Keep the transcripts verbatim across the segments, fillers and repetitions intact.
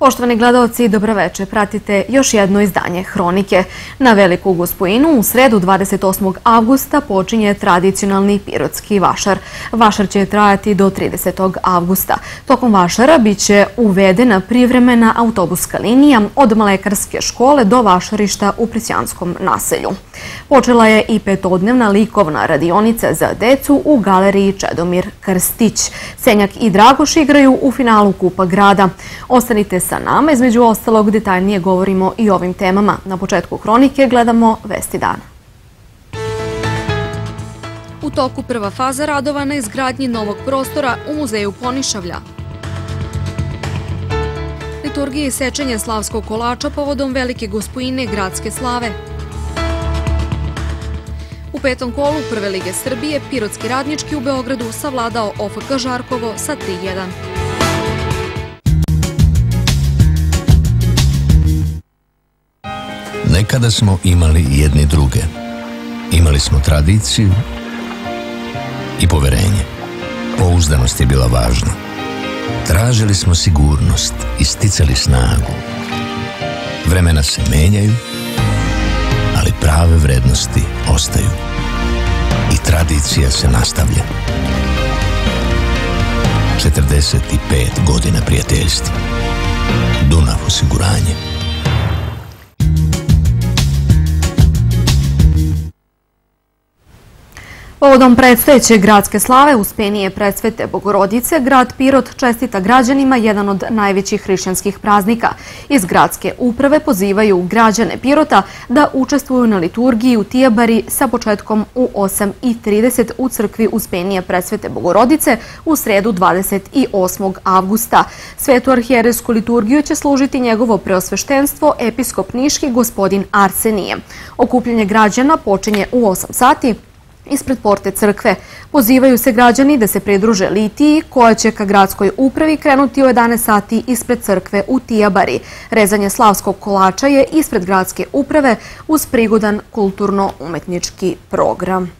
Poštovani gledaoci, dobroveče. Pratite još jedno izdanje Hronike. Na Veliku Gospojinu u sredu dvadeset osmog avgusta počinje tradicionalni pirotski vašar. Vašar će trajati do tridesetog avgusta. Tokom vašara biće uvedena privremena autobuska linija od Mlekarske škole do vašarišta u Prisjanskom naselju. Počela je i petodnevna likovna radionica za decu u galeriji Čedomir Krstić. Senjak i Dragoš igraju u finalu Kupa grada. Ostanite sa nama, između ostalog detaljnije govorimo i o ovim temama. Na početku Hronike gledamo vesti dana. U toku prva faza radova na izgradnji novog prostora u muzeju Ponišavlja. Liturgije i sečenje slavskog kolača povodom Velike Gospojine gradske slave. U petom kolu Prve lige Srbije Pirotski Radnički u Beogradu savladao O F K Žarkovo sa tri jedan. Nekada smo imali jedni druge. Imali smo tradiciju i poverenje. Pouzdanost je bila važna. Tražili smo sigurnost i sticali snagu. Vremena se menjaju, ali prave vrednosti ostaju. I tradicija se nastavlja. četrdeset pet godina prijateljstva. Dunav osiguranje. Povodom predstojeće gradske slave Uspenije Presvete Bogorodice, grad Pirot čestita građanima jedan od najvećih hrišćanskih praznika. Iz gradske uprave pozivaju građane Pirota da učestvuju na liturgiji u Tijabari sa početkom u osam i trideset u crkvi Uspenije Presvete Bogorodice u sredu dvadeset osmog avgusta. Svetu arhijerejsku liturgiju će služiti njegovo preosveštenstvo episkop niški gospodin Arsenije. Okupljanje građana počinje u osam sati ispred porte crkve. Pozivaju se građani da se pridruže litiji koja će ka gradskoj upravi krenuti u jedanaest sati ispred crkve u Tijabari. Rezanje slavskog kolača je ispred gradske uprave uz prigodan kulturno-umetnički program.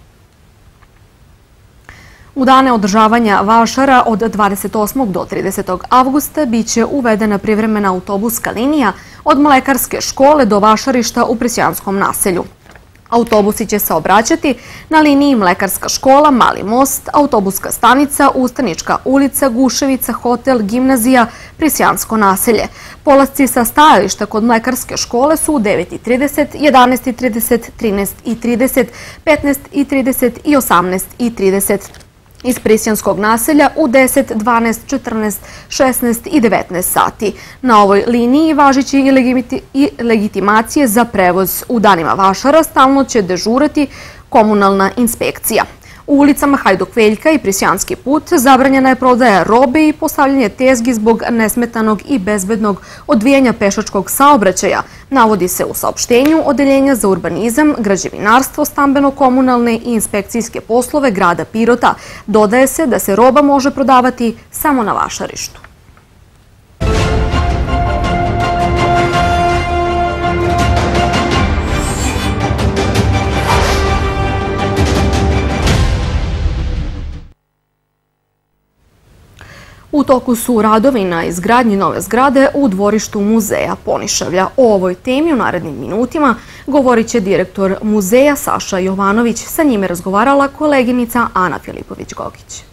U dane održavanja vašara od dvadeset osmog do tridesetog avgusta biće uvedena privremena autobuska linija od Mlekarske škole do vašarišta u Prisjanskom naselju. Autobusi će se obraćati na liniji Mlekarska škola, Mali most, autobuska stanica, Ustanička ulica, Guševica, hotel, gimnazija, Prisjansko naselje. Polasci sa stajališta kod Mlekarske škole su u devet i trideset, jedanaest i trideset, trinaest i trideset, petnaest i trideset i osamnaest i trideset. Iz Prisjanskog naselja u deset, dvanaest, četrnaest, šesnaest i devetnaest sati. Na ovoj liniji važiće i legitimacije za prevoz. U danima vašara stalno će dežurati komunalna inspekcija. U ulicama Hajduk Veljka i Prisjanski put zabranjena je prodaja robe i postavljanje tezgi zbog nesmetanog i bezbednog odvijanja pešačkog saobraćaja, navodi se u saopštenju Odeljenja za urbanizam, građevinarstvo, stambeno-komunalne i inspekcijske poslove grada Pirota. Dodaje se da se roba može prodavati samo na vašarištu. U toku su radovi na izgradnji nove zgrade u dvorištu muzeja Ponišavlja. O ovoj temi u narednim minutima govorit će direktor muzeja Saša Jovanović. Sa njime razgovarala koleginica Ana Filipović-Gogić.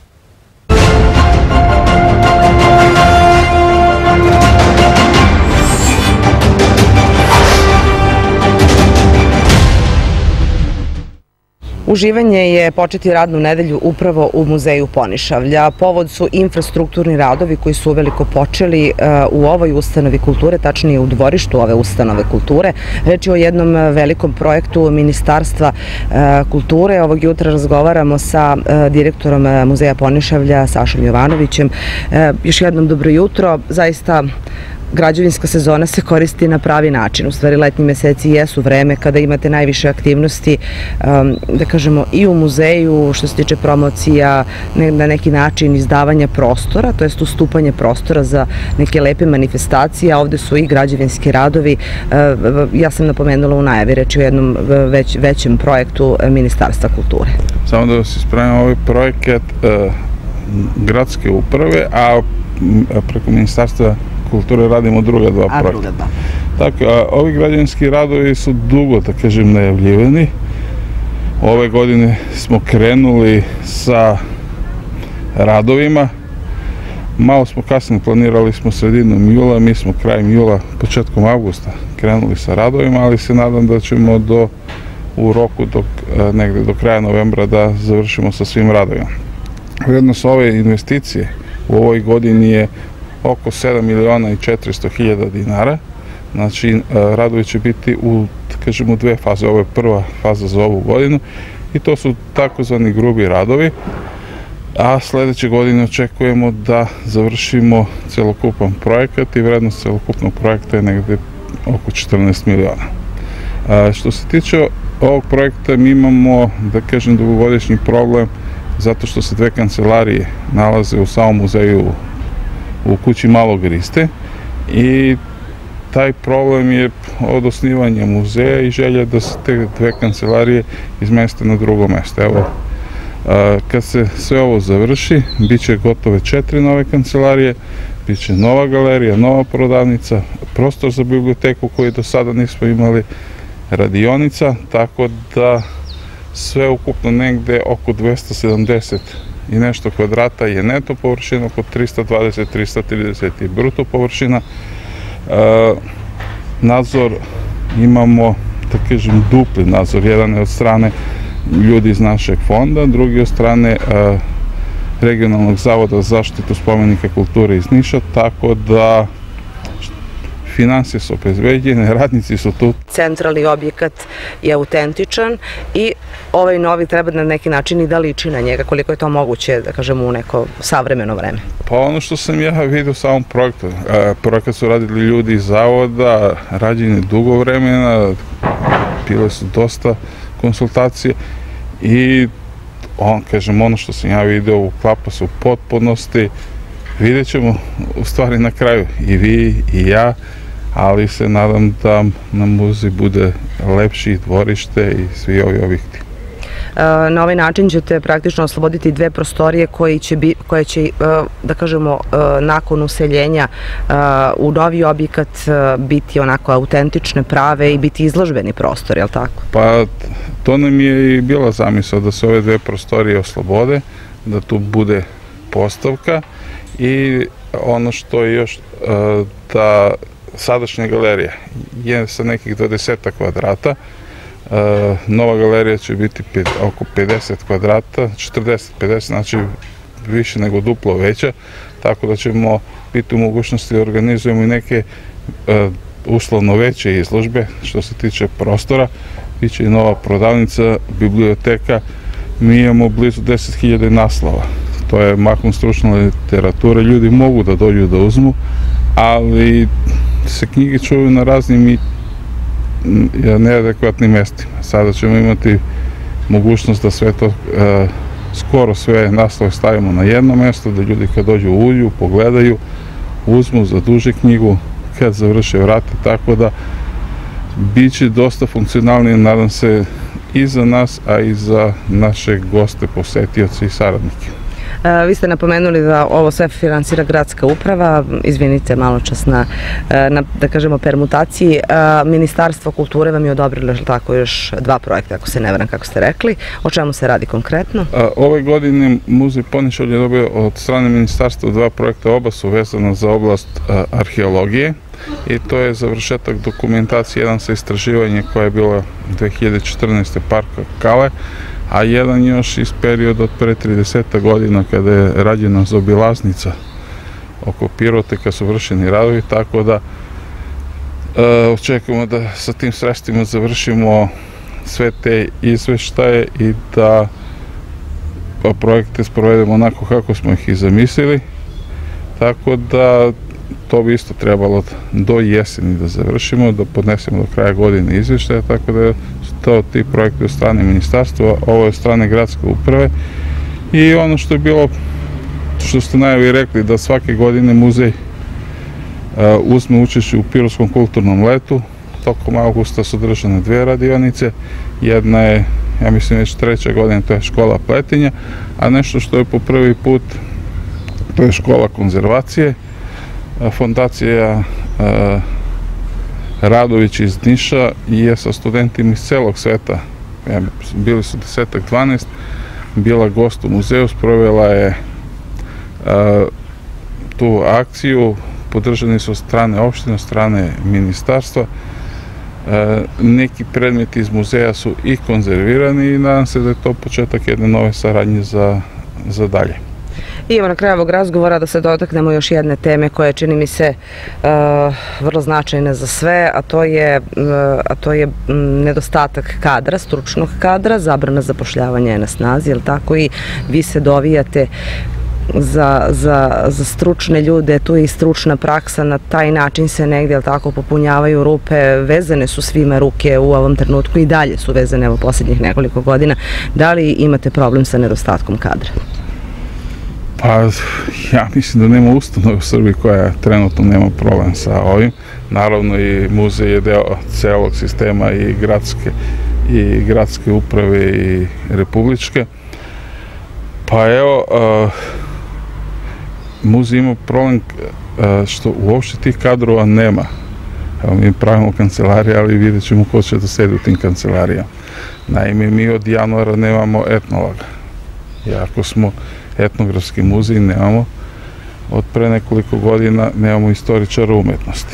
Uživanje je početi radnu nedelju upravo u muzeju Ponišavlja. Povod su infrastrukturni radovi koji su uveliko počeli u ovoj ustanovi kulture, tačnije u dvorištu ove ustanove kulture. Reč je o jednom velikom projektu Ministarstva kulture. Ovog jutra razgovaramo sa direktorom muzeja Ponišavlja, Sašom Jovanovićem. Još jednom dobro jutro. Zaista građevinska sezona se koristi na pravi način. U stvari, letnji meseci jesu vreme kada imate najviše aktivnosti, da kažemo, i u muzeju, što se tiče promocija, na neki način izdavanja prostora, to jest ustupanje prostora za neke lepe manifestacije, a ovde su i građevinski radovi. Ja sam napomenula u najavi, reč je o jednom većem projektu Ministarstva kulture. Samo da vas ispravim, ovaj projekat gradske uprave, a preko Ministarstva kulture radimo druga dva projekta. A druga dva. Tako, a ovi građevinski radovi su dugo, da kažem, najavljivani. Ove godine smo krenuli sa radovima. Malo smo kasnije, planirali smo sredinom jula, mi smo krajem jula, početkom avgusta krenuli sa radovima, ali se nadam da ćemo do, u roku dok, negde do kraja novembra da završimo sa svim radovima. Vrednost ove investicije u ovoj godini je oko sedam miliona i četiristo hiljada dinara. Znači, radovi će biti u, kažemo, dve faze. Ovo je prva faza za ovu godinu i to su takozvani grubi radovi. A sledeće godine očekujemo da završimo celokupan projekat i vrednost celokupnog projekta je negde oko četrnaest miliona. A, što se tiče ovog projekta, mi imamo, da kažem, dugogodišnji problem zato što se dve kancelarije nalaze u samom muzeju u kući Malog Riste i taj problem je od osnivanja muzeja i želja da se te dve kancelarije izmeste na drugo mesto. Evo, kad se sve ovo završi, bit će gotove četiri nove kancelarije, bit će nova galerija, nova prodavnica, prostor za biblioteku koji do sada nismo imali, radionica, tako da sve ukupno negde oko dvesta sedamdeset i nešto kvadrata je neto površina, oko trista dvadeset do trista trideset je bruto površina. Nadzor imamo, da kažem, dupli nadzor, jedan je od strane ljudi iz našeg fonda, drugi od strane Regionalnog zavoda za zaštitu spomenika kulture iz Niša, tako da finansije su obezbeđene, radnici su tu. Centralni objekat je autentičan i ovaj novi treba na neki način i da liči na njega, koliko je to moguće, da kažemo, u neko savremeno vreme. Pa ono što sam ja vidio u samom projektu, projekat su radili ljudi iz zavoda, rađeni dugo vremena, bile su dosta konsultacije i on, kažem, ono što sam ja vidio uklapa se u potpunosti. Vidjet ćemo u stvari na kraju i vi i ja, ali se nadam da nam muzej bude lepši, dvorište i svi ovi objekti. Na ovaj način ćete praktično osloboditi dve prostorije koje će, koje će da kažemo, nakon useljenja u novi objekat biti onako autentične, prave i biti izložbeni prostor, je li tako? Pa to nam je i bila zamisao da se ove dve prostorije oslobode, da tu bude postavka i ono što je još da sadašnja galerija je sa nekih dvadeset kvadrata. Nova galerija će biti oko pedeset kvadrata, četrdeset do pedeset, znači više nego duplo veća, tako da ćemo biti u mogućnosti da organizujemo i neke uslovno veće izložbe što se tiče prostora. Biće i nova prodavnica, biblioteka, mi imamo blizu deset hiljada naslova. To je mahom stručna literatura, ljudi mogu da dođu da uzmu, ali se knjige čuvaju na raznim i neadekvatnim mestima. Sada ćemo imati mogućnost da sve to, skoro sve naslove stavimo na jedno mesto, da ljudi kad dođu uđu, pogledaju, uzmu, zaduže knjigu, kad završe vrate, tako da bit će dosta funkcionalnije, nadam se, i za nas, a i za naše goste, posetioce i saradnike. Vi ste napomenuli da ovo sve finansira gradska uprava, izvinite malo čas na, da kažemo, permutaciji. Ministarstvo kulture vam je odobrilo tako još dva projekta, ako se ne varam, kako ste rekli. O čemu se radi konkretno? Ove godine Muzej Ponišavlje je dobio od strane ministarstva dva projekta, oba su vezana za oblast arheologije i to je završetak dokumentacije, jedan sa istraživanje koje je bilo dve hiljade četrnaeste. parka Kale, a jedan još iz perioda od pre trideset godina kada je rađena zaobilaznica oko Pirote, kad su vršeni radovi, tako da očekujemo da sa tim sredstvima završimo sve te izveštaje i da projekte sprovedemo onako kako smo ih i zamislili, tako da to bi isto trebalo do jeseni da završimo, da podnesemo do kraja godine izveštaje, tako da su to ti projekti od strane ministarstva, ovo je od strane gradske uprave i ono što je bilo, što ste najavi rekli, da svake godine muzej uzme učešće u Pirotskom kulturnom letu. Tokom avgusta su držane dve radionice, jedna je, ja mislim, već treća godina, to je škola pletenja, a nešto što je po prvi put, to je škola konzervacije. fondacija Radović iz Niša je sa studentima iz celog sveta, bili su desetak, dvanaest, bila gost u muzeju, sprovela je tu akciju, podržani su od strane opštine, od strane ministarstva. Neki predmeti iz muzeja su i konzervirani i nadam se da je to početak jedne nove saradnje za dalje. I evo na kraju ovog razgovora da se dotaknemo još jedne teme koja je, čini mi se, vrlo značajna za sve, a to je, a to je nedostatak kadra, stručnog kadra, zabrana zapošljavanja je na snazi, jel tako, i vi se dovijate za, za, za stručne ljude, tu je i stručna praksa, na taj način se negdje, jel tako, popunjavaju rupe, vezane su svima ruke u ovom trenutku i dalje su vezane, evo, posljednjih nekoliko godina. Da li imate problem sa nedostatkom kadra? Pa, ja mislim da nema ustanove u Srbiji koja trenutno nema problem sa ovim. Naravno i muzej je deo celog sistema i gradske, i gradske uprave i republičke. Pa evo, muzej ima problem što uopšte tih kadrova nema. Evo, mi pravimo kancelarije, ali vidjet ćemo ko će da sedi u tim kancelarijama. Naime, mi od januara nemamo etnologa. Iako smo etnografski muzej, nemamo, od pre nekoliko godina nemamo istoričara umetnosti.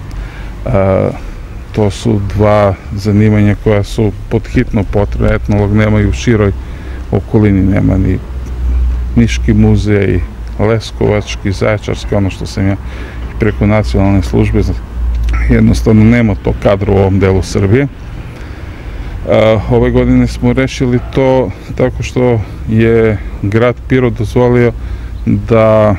To su dva zanimanja koja su podhitno potrebne. Etnolog nema i u široj okolini, nema ni Niški muzej, Leskovački, Zaječarski, ono što sam ja preko nacionalne službe, jednostavno nema to kadra u ovom delu Srbije. Ove godine smo rešili to tako što je grad Pirot dozvolio da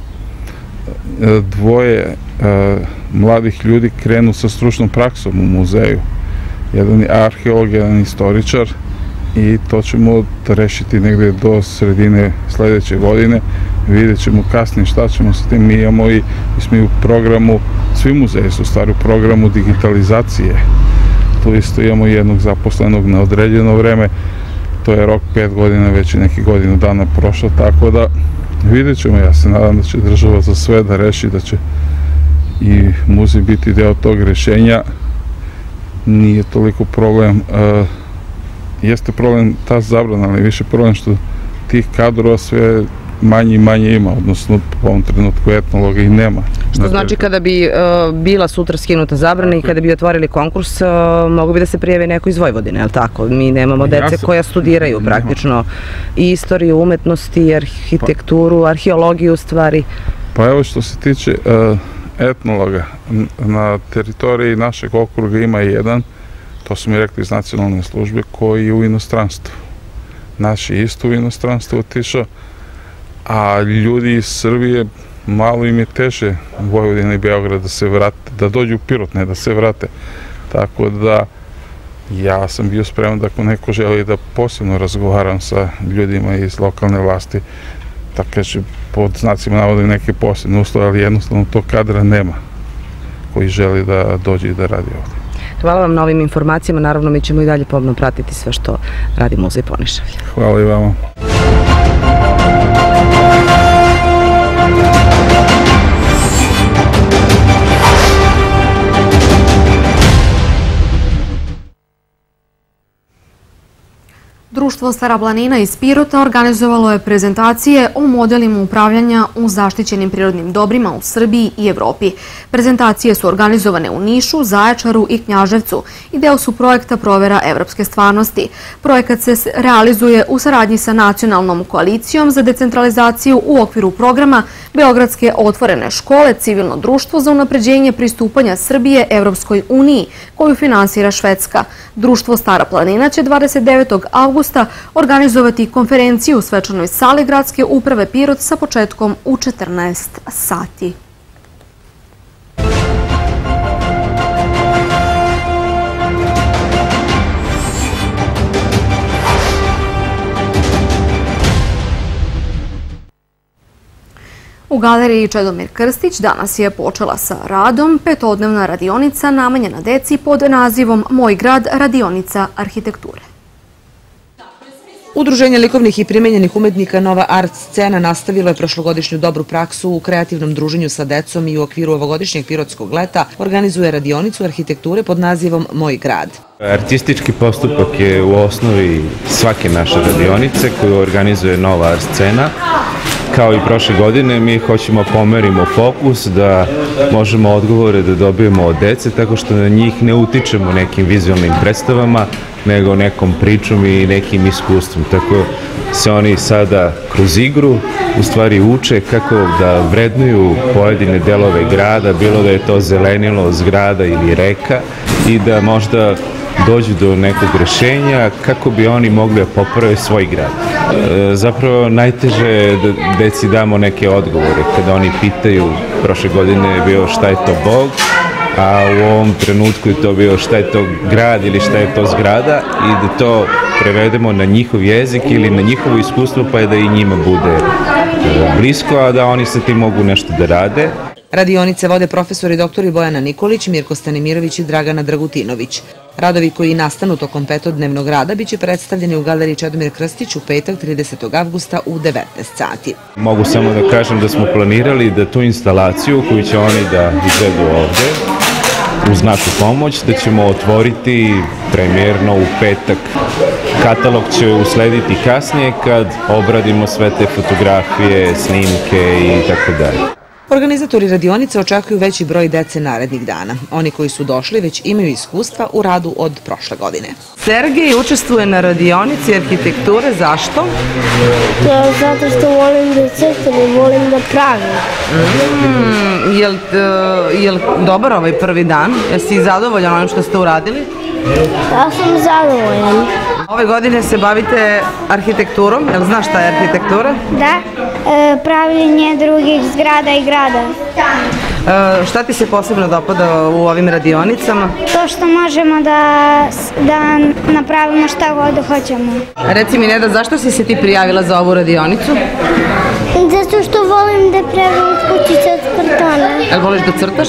dvoje mladih ljudi krenu sa stručnom praksom u muzeju. Jedan je arheolog, jedan istoričar, i to ćemo rešiti negde do sredine sledeće godine. Vidjet ćemo kasnije šta ćemo sa tim. Mi imamo i mi u programu, svi muzeji su stvari u programu digitalizacije. Tu isto imamo jednog zaposlenog na određeno vreme, to je rok pet godina, već i neki godinu dana prošlo, tako da vidjet ćemo. Ja se nadam da će država za sve da reši, da će i muzej biti deo tog rešenja. Nije toliko problem, jeste problem ta zabrana, ali više problem što tih kadrova sve manje i manje ima, odnosno u ovom trenutku etnologa i nema. Što znači kada bi bila sutra skinuta zabrana i kada bi otvorili konkurs, mogu bi da se prijave neko iz Vojvodine, je li tako? Mi nemamo dece koja studiraju praktično i istoriju, umetnosti, arhitekturu, arheologiju stvari. Pa evo, što se tiče etnologa, na teritoriji našeg okruga ima jedan, to su mi rekli iz nacionalne službe, koji je u inostranstvu. Naš je isto u inostranstvu otišao, a ljudi iz Srbije, malo im je teže Vojvodina i Beograd da se vrate, da dođu u Pirot, ne da se vrate. Tako da ja sam bio spreman da ako neko želi da posebno razgovaram sa ljudima iz lokalne vlasti, da kaže pod znacima navodim neke posebne uslove, ali jednostavno tog kadra nema koji želi da dođe i da radi ovdje. Hvala vam na ovim informacijama, naravno mi ćemo i dalje pomno pratiti sve što radi Muzej Ponišavlje. Hvala i vama. Društvo Stara planina iz Pirota organizovalo je prezentacije o modelima upravljanja u zaštićenim prirodnim dobrima u Srbiji i Evropi. Prezentacije su organizovane u Nišu, Zaječaru i Knjaževcu i deo su projekta Provera evropske stvarnosti. Projekat se realizuje u saradnji sa Nacionalnom koalicijom za decentralizaciju u okviru programa Beogradske otvorene škole, civilno društvo za unapređenje pristupanja Srbije Evropskoj uniji, koju finansira Švedska. Društvo Stara planina će dvadeset devetog avgusta organizovati konferenciju u svečanoj sali Gradske uprave Pirot sa početkom u četrnaest sati. U galeriji Čedomir Krstić danas je počela sa radom petodnevna radionica namenjena deci pod nazivom Moj grad, radionica arhitekture. Udruženje likovnih i primenjenih umetnika Nova Art Scena nastavilo je prošlogodišnju dobru praksu u kreativnom druženju sa decom i u okviru ovogodišnjeg Pirotskog leta organizuje radionicu arhitekture pod nazivom Moj grad. Artistički postupak je u osnovi svake naše radionice koju organizuje Nova Art Scena. Kao i prošle godine mi hoćemo pomerimo fokus da možemo odgovore da dobijemo od dece tako što na njih ne utičemo nekim vizualnim predstavama nego nekom pričom i nekim iskustvom. Tako se oni sada kroz igru u stvari uče kako da vrednuju pojedine delove grada, bilo da je to zelenilo, zgrada ili reka i da možda dođu do nekog rešenja kako bi oni mogli da poprave svoj grad. E, zapravo najteže je da deci damo neke odgovore. Kada oni pitaju, prošle godine je bio šta je to Bog, a u ovom trenutku je to bio šta je to grad ili šta je to zgrada i da to prevedemo na njihov jezik ili na njihovo iskustvo pa je da i njima bude blisko, a da oni sa tim mogu nešto da rade. Radionice vode profesori doktori Bojana Nikolić, Mirko Stanimirović i Dragana Dragutinović. Radovi koji nastanu tokom petodnevnog rada biće predstavljeni u galeriji Čedomir Krstić u petak tridesetog avgusta u devetnaest sati. Mogu samo da kažem da smo planirali da tu instalaciju koju će oni da izvedu ovde, uz našu pomoć, da ćemo otvoriti premijerno u petak. Katalog će uslediti kasnije kad obradimo sve te fotografije, snimke i tako dalje. Organizatori radionice očekuju veći broj dece narednih dana. Oni koji su došli već imaju iskustva u radu od prošle godine. Sergej učestvuje na radionici arhitekture. Zašto? Zato što volim da crtam i volim da pravim. Mm, je li, je li dobar ovaj prvi dan? Jesi zadovoljan onim što ste uradili? Ja sam zadovoljan. Ove godine se bavite arhitekturom. Jel znaš šta je arhitektura? Da, e, pravljenje drugih zgrada i grada. E, šta ti se posebno dopada u ovim radionicama? To što možemo da, da napravimo šta god hoćemo. Reci mi, Neda, zašto si se ti prijavila za ovu radionicu? Zato što volim da pravim kućice od kartona. Jel voliš da crtaš?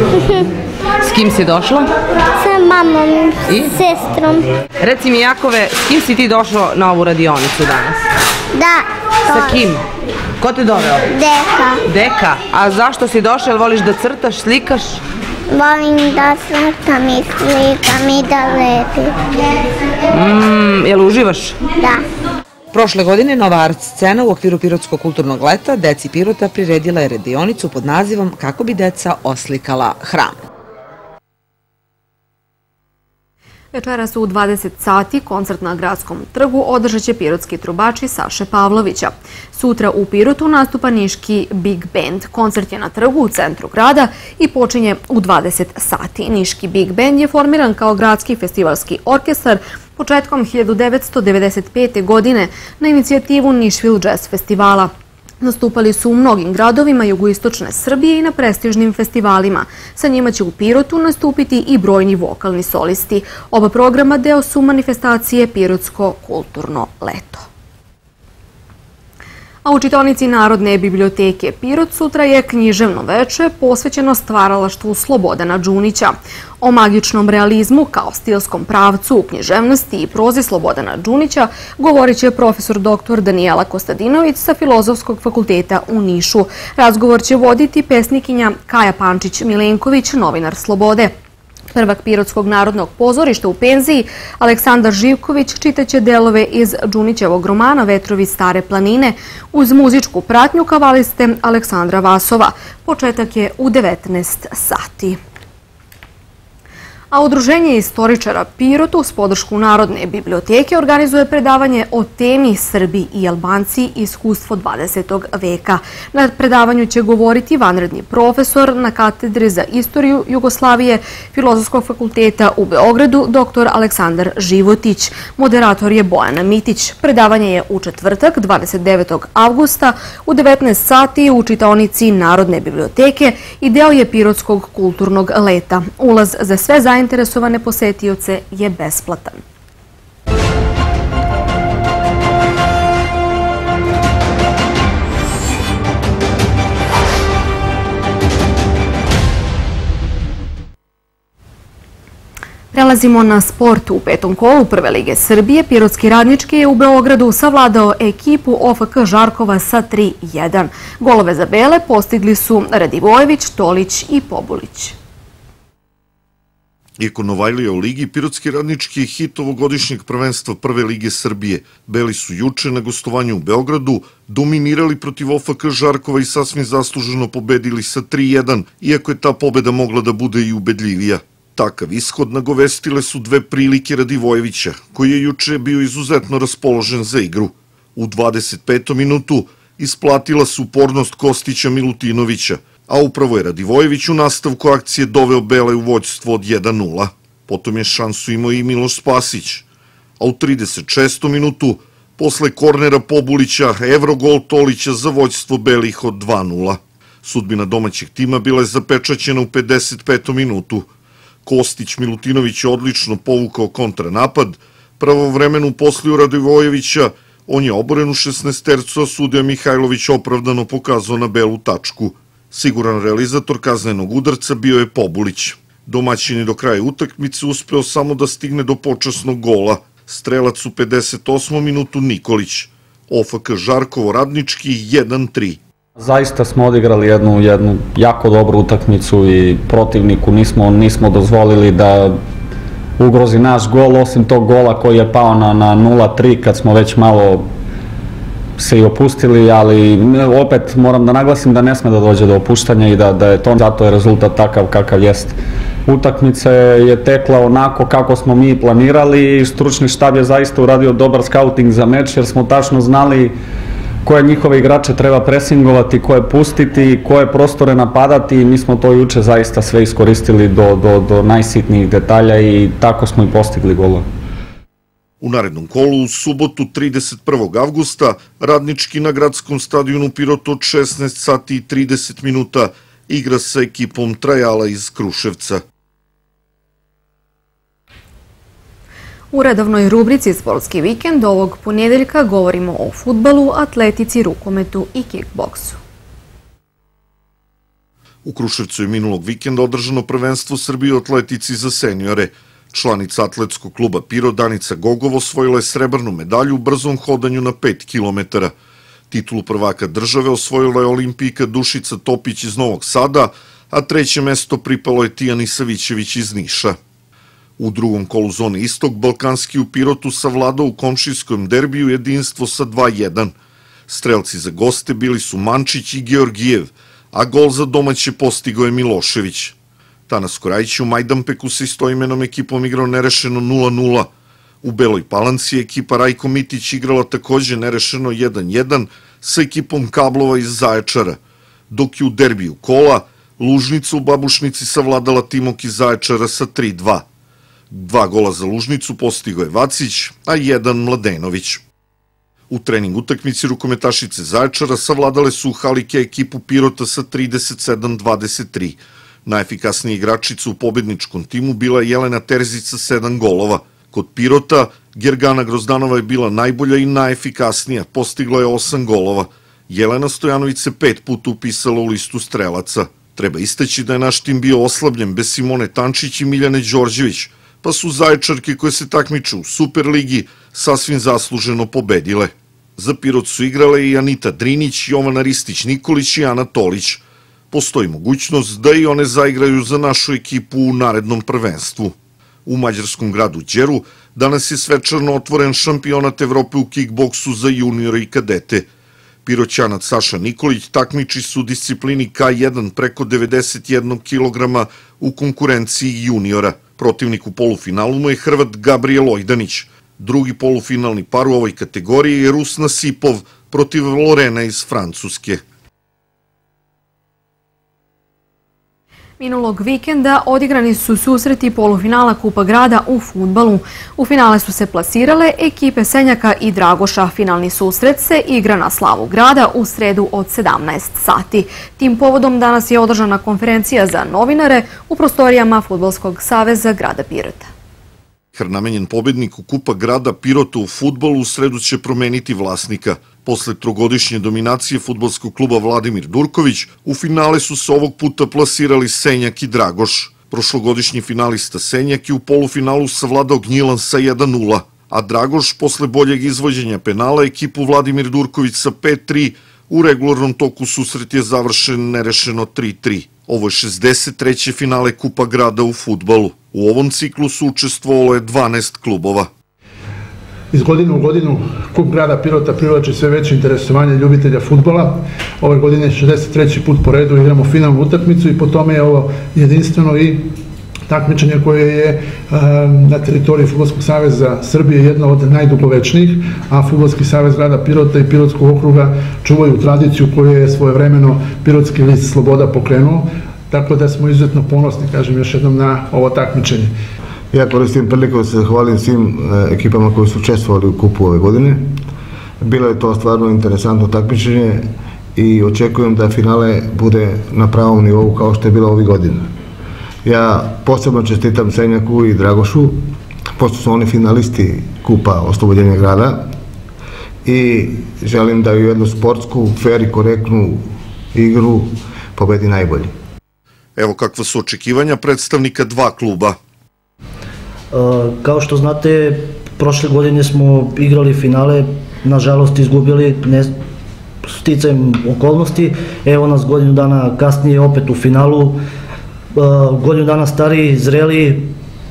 S kim si došla? Sa mamom, I? sestrom. Reci mi, Jakove, s kim si ti došao na ovu radionicu danas? Da. Sa kim? Ko te doveo? Deka. Deka. A zašto si došla? Jel voliš da crtaš, slikaš? Volim da crtam i slikam i da lepim. Mm, jel uživaš? Da. Prošle godine Nova Art Scena u okviru Pirotskog kulturnog leta deci Pirota priredila je radionicu pod nazivom Kako bi deca oslikala hram. Večeras u dvadeset sati koncert na Gradskom trgu održat će pirotski trubači Saše Pavlovića. Sutra u Pirotu nastupa niški Big Band. Koncert je na trgu u centru grada i počinje u dvadeset sati. Niški Big Band je formiran kao gradski festivalski orkestar početkom hiljadu devetsto devedeset pete. godine na inicijativu Nišvil Jazz festivala. Nastupali su u mnogim gradovima jugoistočne Srbije i na prestižnim festivalima. Sa njima će u Pirotu nastupiti i brojni vokalni solisti. Oba programa deo su manifestacije Pirotsko kulturno leto. A u čitaonici Narodne biblioteke Pirot sutra je književno veče posvećeno stvaralaštvu Slobodana Đunića. O magičnom realizmu kao stilskom pravcu u književnosti i prozi Slobodana Đunića govorit će profesor doktor Danijela Kostadinović sa Filozofskog fakulteta u Nišu. Razgovor će voditi pesnikinja Kaja Pančić-Milenković, novinar Slobode. Prvak Pirotskog narodnog pozorišta u penziji, Aleksandar Živković, čitaće delove iz Đunićevog romana Vetrovi stare planine uz muzičku pratnju kavaliste Aleksandra Vasova. Početak je u devetnaest sati. A Udruženje istoričara Pirota uz podršku Narodne biblioteke organizuje predavanje o temi Srbi i Albanci iskustvo dvadesetog veka. Na predavanju će govoriti vanredni profesor na katedri za istoriju Jugoslavije Filozofskog fakulteta u Beogradu doktor Aleksandar Životić. Moderator je Bojana Mitić. Predavanje je u četvrtak dvadeset devetog avgusta u devetnaest sati u čitaonici Narodne biblioteke i deo je Pirotskog kulturnog leta. Ulaz za sve zainteresovane Interesovane posetioce je besplatan. Prelazimo na sport. U petom kolu Prve lige Srbije Pirotski Radnički je u Beogradu savladao ekipu O F K Žarkova sa tri jedan. Golove za bele postigli su Radivojević, Tolić i Pobulić. Iako Novajlija u ligi, Pirotski Radnički je hit ovogodišnjeg prvenstva Prve lige Srbije. Beli su juče na gostovanju u Beogradu dominirali protiv O F K Žarkova i sasvim zasluženo pobedili sa tri jedan, iako je ta pobeda mogla da bude i ubedljivija. Takav ishod nagovestile su dve prilike Radivojevića, koji je juče bio izuzetno raspoložen za igru. U dvadeset petom minutu isplatila su upornost Kostića Milutinovića, a upravo je Radivojević u nastavku akcije doveo Bele u vođstvo od jedan nula. Potom je šansu imao i Miloš Spasić, a u trideset šestom minutu, posle kornera Pobulića, evrogol Tolića za vođstvo Belih od dva nula. Sudbina domaćeg tima bila je zapečaćena u pedeset petom minutu. Kostić Milutinović je odlično povukao kontranapad, pravovremeno uposlio Radivojevića, on je oboren u šesnaestercu, a sudija Mihajlović opravdano pokazao na belu tačku. Siguran realizator kaznenog udarca bio je Pobulić. Domaćin je do kraja utakmice uspeo samo da stigne do počasnog gola. Strelac u pedeset osmom minutu Nikolić. O F K Žarkovo Radnički jedan tri. Zaista smo odigrali jednu, jednu jako dobru utakmicu i protivniku nismo, nismo dozvolili da ugrozi naš gol, osim tog gola koji je pao na, na nula tri kad smo već malo se i opustili, ali opet moram da naglasim da ne sme da dođe do opuštanja i da, da je to, zato je rezultat takav kakav jest. Utakmica je tekla onako kako smo mi planirali i stručni štab je zaista uradio dobar skauting za meč, jer smo tačno znali koje njihove igrače treba presingovati, koje pustiti, koje prostore napadati i mi smo to juče zaista sve iskoristili do, do, do najsitnijih detalja i tako smo i postigli golove. U narednom kolu, u subotu trideset prvog avgusta, Radnički na gradskom stadionu Pirot od šesnaest sati i trideset minuta igra sa ekipom Trajala iz Kruševca. U redovnoj rubrici Sportski vikend ovog ponedjeljka govorimo o fudbalu, atletici, rukometu i kickboksu. U Kruševcu je minulog vikenda održano prvenstvo Srbije u atletici za seniore. Članica atletskog kluba Pirot Danica Gogov osvojila je srebrnu medalju u brzom hodanju na pet kilometara. Titulu prvaka države osvojila je olimpijka Dušica Topić iz Novog Sada, a treće mesto pripalo je Tijani Savićević iz Niša. U drugom kolu zone Istok, Balkanski u Pirotu savladao u komšijskom derbiju jedinstvo sa dva jedan. Strelci za goste bili su Mančić i Georgijev, a gol za domaće postigao je Milošević. Tanas Korajić u Majdanpeku sa istoimenom ekipom igrao nerešeno nula nula. U Beloj Palanci ekipa Rajko Mitić igrala takođe nerešeno jedan jedan sa ekipom Kablova iz Zaječara, dok je u derbiju kola Lužnica u Babušnici savladala Timok iz Zaječara sa tri dva. Dva gola za Lužnicu postigao je Vacić, a jedan Mladenović. U trening utakmici rukometašice Zaječara savladale su u Halike ekipu Pirota sa trideset sedam dvadeset tri. Najefikasnija igračica u pobedničkom timu bila je Jelena Terzić sa sedam golova. Kod Pirota Gergana Grozdanova je bila najbolja i najefikasnija, postigla je osam golova. Jelena Stojanović se pet puta upisala u listu strelaca. Treba istaći da je naš tim bio oslabljen bez Simone Tančić i Miljane Đorđević, pa su Zaječarke koje se takmiče u Superligi sasvim zasluženo pobedile. Za Pirot su igrale i Anita Drinić, Jovana Ristić-Nikolić i Ana Tolić. Postoji mogućnost da i one zaigraju za našu ekipu u narednom prvenstvu. U mađarskom gradu Đeru danas je svečarno otvoren šampionat Evrope u kickboksu za juniore i kadete. Piroćanac Saša Nikolić takmiči se u disciplini K jedan preko devedeset jednog kilograma u konkurenciji juniora. Protivnik u polufinalu mu je Hrvat Gabriel Ojdanić. Drugi polufinalni par u ovoj kategoriji je Rusna Sipov protiv Lorena iz Francuske. Minulog vikenda odigrani su susreti polufinala Kupa grada u fudbalu. U finale su se plasirale ekipe Senjaka i Dragoša. Finalni susret se igra na slavu grada u sredu od sedamnaest sati. Tim povodom danas je održana konferencija za novinare u prostorijama Fudbalskog saveza grada Pirota. Namenjen pobedniku Kupa grada Pirota u fudbalu u sredu će promeniti vlasnika. Posle trogodišnje dominacije fudbalskog kluba Vladimir Durković, u finale su se ovog puta plasirali Senjak i Dragoš. Prošlogodišnji finalista Senjak je u polufinalu savladao Gnjilan sa jedan nula, a Dragoš posle boljeg izvođenja penala ekipu Vladimir Durković sa pet tri u regularnom toku susret je završen nerešeno tri tri. Ovo je šezdeset treće finale Kupa grada u fudbalu. U ovom ciklusu učestvovalo je dvanaest klubova. Iz godine u godinu Kup grada Pirota privlači sve veće interesovanje ljubitelja fudbala. Ove godine je šezdeset treći put po redu igramo finalnu utakmicu i po tome je ovo jedinstveno i takmičenje koje je na teritoriji Fudbalskog saveza Srbije jedno od najdugovečnijih, a Fudbalski savez grada Pirota i Pirotskog okruga čuvaju tradiciju koju je svojevremeno Pirotski list Sloboda pokrenuo, tako da smo izuzetno ponosni, kažem još jednom, na ovo takmičenje. Ja koristim priliku da se zahvalim svim ekipama koji su učestvovali u kupu ove godine. Bilo je to stvarno interesantno takmičenje i očekujem da finale bude na pravom nivou kao što je bilo ovih godina. Ja posebno čestitam Senjaku i Dragošu, pošto su oni finalisti Kupa Oslobođenja grada i želim da u jednu sportsku, fer i korektnu igru pobedi najbolji. Evo kakva su očekivanja predstavnika dva kluba. Kao što znate, prošle godine smo igrali finale, nažalost izgubili sticajem okolnosti. Evo nas godinu dana kasnije opet u finalu, godinu dana stariji, zreliji.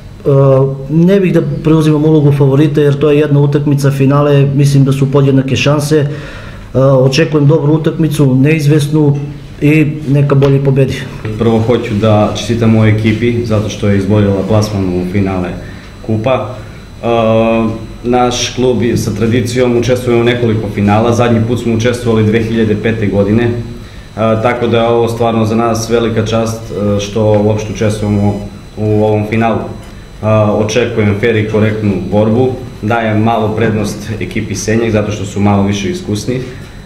Ne bih da preuzimam ulogu favorita jer to je jedna utakmica finale, mislim da su podjednake šanse. Očekujem dobru utakmicu, neizvesnu i neka bolje pobedi. Prvo hoću da čestitam mojoj ekipi zato što je izborila plasman u finale Kupa. Naš klub sa tradicijom učestvuje u nekoliko finala, zadnji put smo učestvovali dve hiljade pete. godine, tako da je ovo stvarno za nas velika čast što uopšte učestvujemo u ovom finalu. Očekujem fer i korektnu borbu, dajem malo prednost ekipi Senjak zato što su malo više iskusni.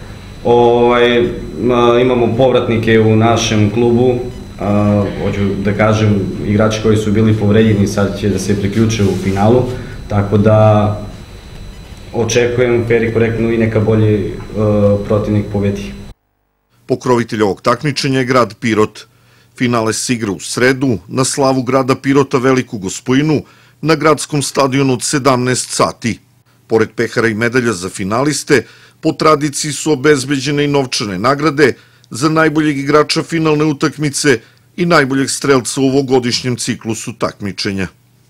Imamo povratnike u našem klubu, hoću da kažem, igrači koji su bili povređeni sad će da se priključe u finalu, tako da očekujem fer i korektnu i neka bolji protivnik pobedi. Pokrovitelj ovog takmičenja je grad Pirot. Finale se igra u sredu na slavu grada Pirota Veliku Gospojinu na gradskom stadionu od sedamnaest sati. Pored pehara i medalja za finaliste, po tradiciji su obezbeđene i novčane nagrade za najboljeg igrača finalne utakmice i najboljeg strelca u ovogodišnjem ciklusu takmičenja.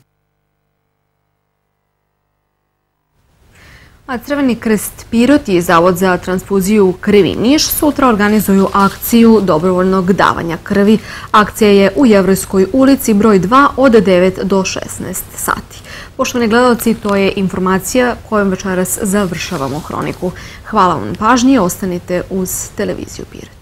A Crveni krst Pirot i Zavod za transfuziju krvi Niš sutra organizuju akciju dobrovoljnog davanja krvi. Akcija je u Jevrejskoj ulici broj dva od devet do šesnaest sati. Poštovani gledalci, to je informacija kojom večeras završavamo hroniku. Hvala vam na pažnji, ostanite uz televiziju Pirot.